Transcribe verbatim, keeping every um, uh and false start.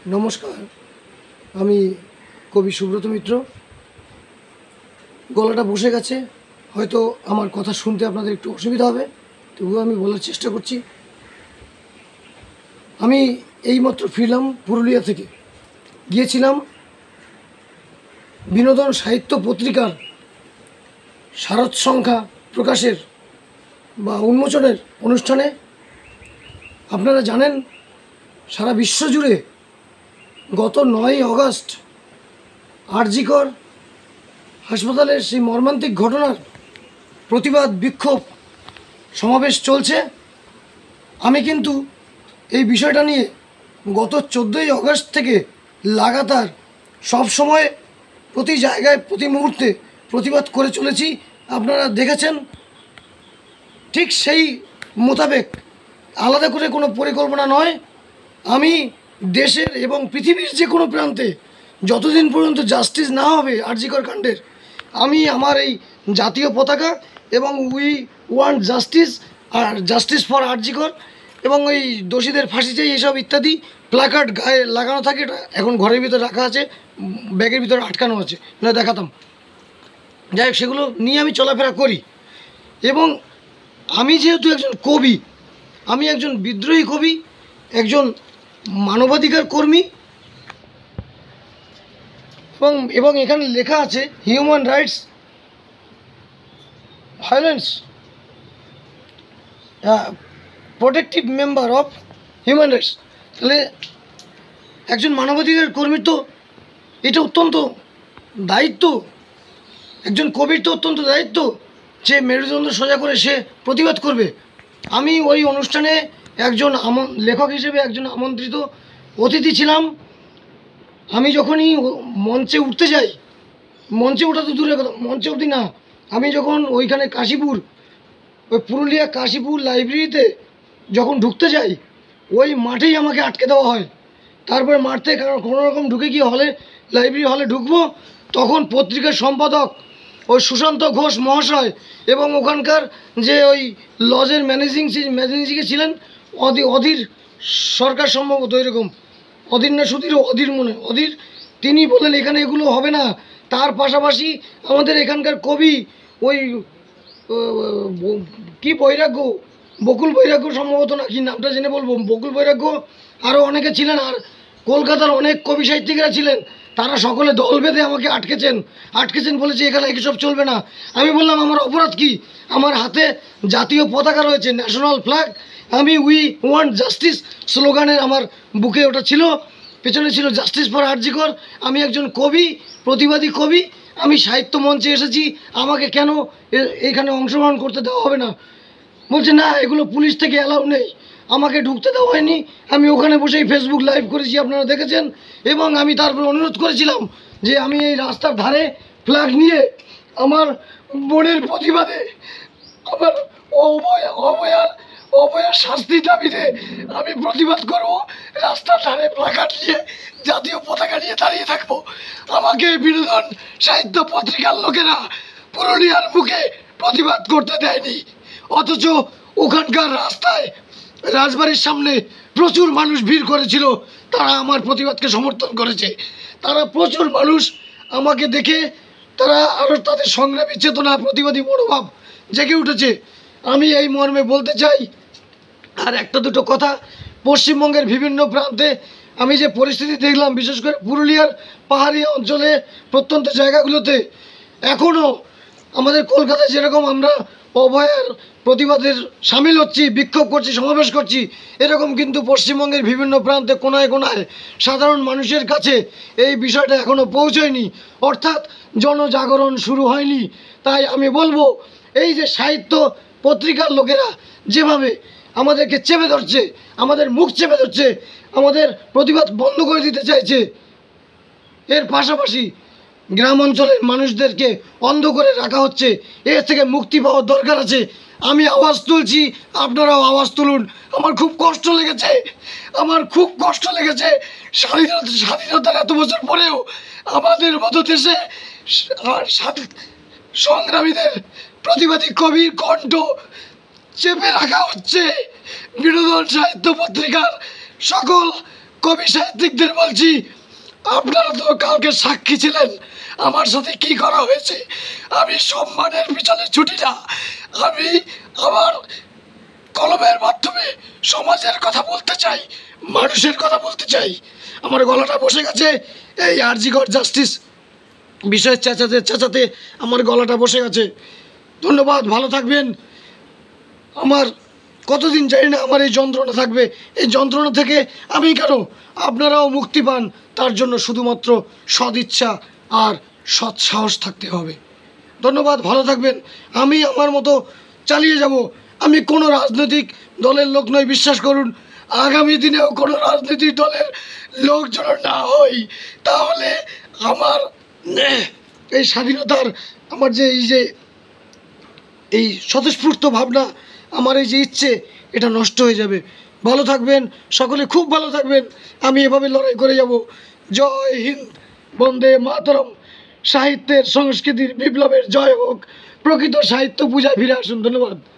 নমস্কার, আমি কবি সুব্রত মিত্র। গলাটা বসে গেছে, হয়তো আমার কথা শুনতে আপনাদের একটু অসুবিধা হবে, তবুও আমি বলার চেষ্টা করছি। আমি এইমাত্র ফিরলাম পুরুলিয়া থেকে। গিয়েছিলাম বিনোদন সাহিত্য পত্রিকার শারদ সংখ্যা প্রকাশের বা উন্মোচনের অনুষ্ঠানে। আপনারা জানেন, সারা বিশ্ব জুড়ে গত নয়ই আগস্ট আরজিকর হাসপাতালের সেই মর্মান্তিক ঘটনার প্রতিবাদ বিক্ষোভ সমাবেশ চলছে। আমি কিন্তু এই বিষয়টা নিয়ে গত চোদ্দোই আগস্ট থেকে লাগাতার সব সময় প্রতি জায়গায় প্রতি মুহূর্তে প্রতিবাদ করে চলেছি। আপনারা দেখেছেন, ঠিক সেই মোতাবেক আলাদা করে কোনো পরিকল্পনা নয়, আমি দেশের এবং পৃথিবীর যে কোনো প্রান্তে যতদিন পর্যন্ত জাস্টিস না হবে আরজিকর কাণ্ডের, আমি আমার এই জাতীয় পতাকা এবং উই ওয়ান্ট জাস্টিস আর জাস্টিস ফর আরজিকর এবং ওই দোষীদের ফাঁসি চাই এসব ইত্যাদি প্ল্যাকার্ড গায়ে লাগানো থাকে। এটা এখন ঘরের ভিতরে রাখা আছে, ব্যাগের ভিতরে আটকানো আছে, না দেখাতাম। যাই হোক, সেগুলো নিয়ে আমি চলাফেরা করি। এবং আমি যেহেতু একজন কবি, আমি একজন বিদ্রোহী কবি, একজন মানবাধিকার কর্মী, এবং এবং এখানে লেখা আছে human rights violence protective member of human rights. তাহলে একজন মানবাধিকার কর্মীর তো এটা অত্যন্ত দায়িত্ব, একজন কবির তো অত্যন্ত দায়িত্ব যে মেরুদণ্ড সোজা করে সে প্রতিবাদ করবে। আমি ওই অনুষ্ঠানে একজন লেখক হিসেবে একজন আমন্ত্রিত অতিথি ছিলাম। আমি যখনই মঞ্চে উঠতে যাই, মঞ্চে ওঠা তো দূরের কথা, মঞ্চে অবধি না, আমি যখন ওইখানে কাশীপুর, ওই পুরুলিয়া কাশীপুর লাইব্রেরিতে যখন ঢুকতে যাই, ওই মাঠেই আমাকে আটকে দেওয়া হয়। তারপরে মাঠ থেকে কোনো রকম ঢুকে গিয়ে হলে, লাইব্রেরি হলে ঢুকবো, তখন পত্রিকার সম্পাদক ওই সুশান্ত ঘোষ মহাশয় এবং ওখানকার যে ওই লজের ম্যানেজিং ম্যানেজিংয়ে ছিলেন অধি অধীর সরকার, সম্ভবত এরকম অধীর না সুধীর, অধীর মনে অধীর, তিনি বললেন এখানে এগুলো হবে না। তার পাশাপাশি আমাদের এখানকার কবি ওই কি বৈরাগ্য, বকুল বৈরাগ্য সম্ভবত, না কি নামটা জেনে বলবো, বকুল বৈরাগ্য, আরও অনেকে ছিলেন, আর কলকাতার অনেক কবি সাহিত্যিকরা ছিলেন, তারা সকলে দল বেঁধে আমাকে আটকেছেন আটকেছেন বলেছে এখানে এসব চলবে না। আমি বললাম আমার অপরাধ কি? আমার হাতে জাতীয় পতাকা রয়েছে, ন্যাশনাল ফ্ল্যাগ, আমি উই ওয়ান্ট জাস্টিস স্লোগানের আমার বুকে ওটা ছিল, পেছনে ছিল জাস্টিস ফর আরজিকর। আমি একজন কবি, প্রতিবাদী কবি, আমি সাহিত্য মঞ্চে এসেছি, আমাকে কেন এখানে অংশগ্রহণ করতে দেওয়া হবে না? বলছে না, এগুলো পুলিশ থেকে অ্যালাউ নেই, আমাকে ঢুকতে দেওয়া হয়নি। আমি ওখানে বসেই ফেসবুক লাইভ করেছি, আপনারা দেখেছেন। এবং আমি তারপর অনুরোধ করেছিলাম যে আমি এই রাস্তার ধারে ফ্ল্যাগ নিয়ে আমার বোনের প্রতিবাদে, আমার অভয়া অভয়ার অভয়ার শাস্তি দাবিতে আমি প্রতিবাদ করব, রাস্তার ধারে প্ল্যাকার্ড নিয়ে জাতীয় পতাকা নিয়ে দাঁড়িয়ে থাকবো। আমাকে বিনোদন সাহিত্য পত্রিকার লোকেরা পুরুলিয়ার বুকে প্রতিবাদ করতে দেয়নি, অথচ ওখানকার রাস্তায় রাজবাড়ির সামনে প্রচুর মানুষ ভিড় করেছিল, তারা আমার প্রতিবাদকে সমর্থন করেছে। তারা প্রচুর মানুষ আমাকে দেখে তারা আরও তাদের সংগ্রামী চেতনা, প্রতিবাদী মনোভাব জেগে উঠেছে। আমি এই মর্মে বলতে চাই। আর একটা দুটো কথা, পশ্চিমবঙ্গের বিভিন্ন প্রান্তে আমি যে পরিস্থিতি দেখলাম, বিশেষ করে পুরুলিয়ার পাহাড়ি অঞ্চলে প্রত্যন্ত জায়গাগুলোতে, এখনও আমাদের কলকাতায় যেরকম আমরা অভয়ার প্রতিবাদের সামিল হচ্ছি, বিক্ষোভ করছি, সমাবেশ করছি, এরকম কিন্তু পশ্চিমবঙ্গের বিভিন্ন প্রান্তে কোনায় কোনায় সাধারণ মানুষের কাছে এই বিষয়টা এখনও পৌঁছয়নি, অর্থাৎ জনজাগরণ শুরু হয়নি। তাই আমি বলবো, এই যে সাহিত্য পত্রিকার লোকেরা যেভাবে আমাদেরকে চেপে ধরছে, আমাদের মুখ চেপে ধরছে, আমাদের প্রতিবাদ বন্ধ করে দিতে চাইছে, এর পাশাপাশি গ্রাম অঞ্চলের মানুষদেরকে অন্ধ করে রাখা হচ্ছে, এর থেকে মুক্তি পাওয়ার দরকার আছে। আমি আওয়াজ তুলছি, আপনারাও আওয়াজ তুলুন। আমার খুব কষ্ট লেগেছে, আমার খুব কষ্ট লেগেছে স্বাধীনতা স্বাধীনতার এত বছর পরেও আমাদের মতো দেশে সংগ্রামীদের, প্রতিবাদী কবির কণ্ঠ চেপে রাখা হচ্ছে। বিনোদন সাহিত্য পত্রিকার সকল কবি সাহিত্যিকদের বলছি, আপনারা তো কালকে সাক্ষী ছিলেন আমার সাথে কি করা হয়েছে। আমি সম্মানের পিছনে ছুটি না, আমি আমার কলমের মাধ্যমে সমাজের কথা বলতে চাই, মানুষের কথা বলতে চাই। আমার গলাটা বসে গেছে এই আরজিকর জাস্টিস বিষয়ের চেঁচাতে চেঁচাতে আমার গলাটা বসে গেছে। ধন্যবাদ, ভালো থাকবেন। আমার কতদিন জানি না আমার এই যন্ত্রণা থাকবে, এই যন্ত্রণা থেকে আমি কেন, আপনারাও মুক্তি পান, তার জন্য শুধুমাত্র সদিচ্ছা আর সৎ সাহস থাকতে হবে। ধন্যবাদ, ভালো থাকবেন। আমি আমার মতো চালিয়ে যাব। আমি কোনো রাজনৈতিক দলের লোক নই, বিশ্বাস করুন। আগামী দিনেও কোনো রাজনৈতিক দলের লোক যেন না হই, তাহলে আমার এই স্বাধীনতার, আমার যে এই যে এই স্বতঃস্ফূর্ত ভাবনা, আমার এই যে ইচ্ছে, এটা নষ্ট হয়ে যাবে। ভালো থাকবেন সকলে, খুব ভালো থাকবেন। আমি এভাবে লড়াই করে যাব। জয় হিন্দ, বন্দে মাতরম। সাহিত্যের, সংস্কৃতির, বিপ্লবের জয় হোক। প্রকৃত সাহিত্য পূজায় ফিরে আসুন। ধন্যবাদ।